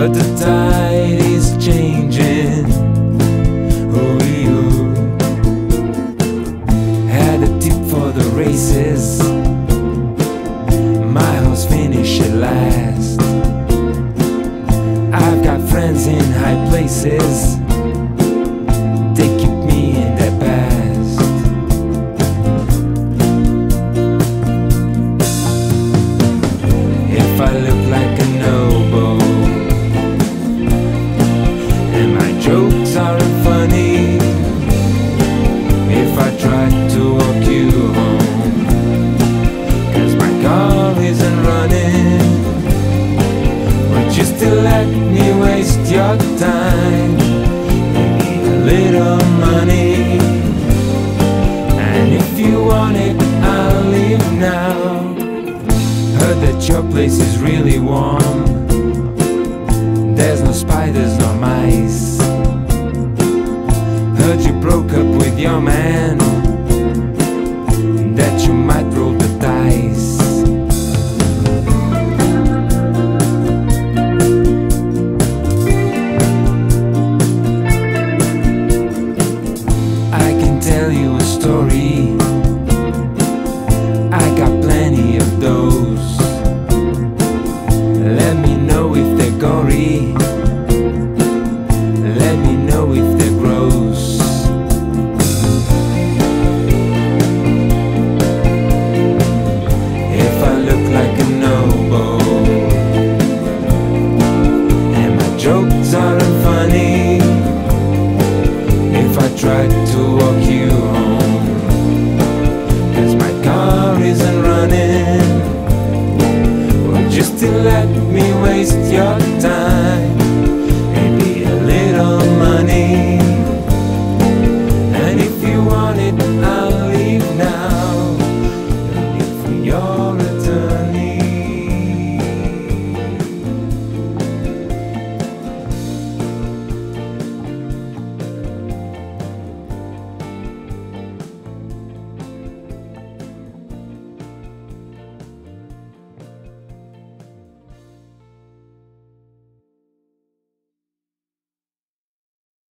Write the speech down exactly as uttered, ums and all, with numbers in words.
but the tide is changing. Oh, you had a tip for the races. My horse finished at last. I've got friends in high places. They keep me in their past. If I look like a noble and my jokes aren't funny, if I try to walk you home, 'cause my car isn't running, would you still let me waste your time? You need a little money, and if you want it, I'll leave now. Heard that your place is really warm. There's no spiders nor mice. Heard you broke up with your man, that you might roll the dice. I can tell you a story, I got plenty of those. Let me know if they're gory, let me know if they're gross. If I look like a noble and my jokes aren't funny, if I tried to walk you home, 'cause my car isn't running, would you still let me waste your time?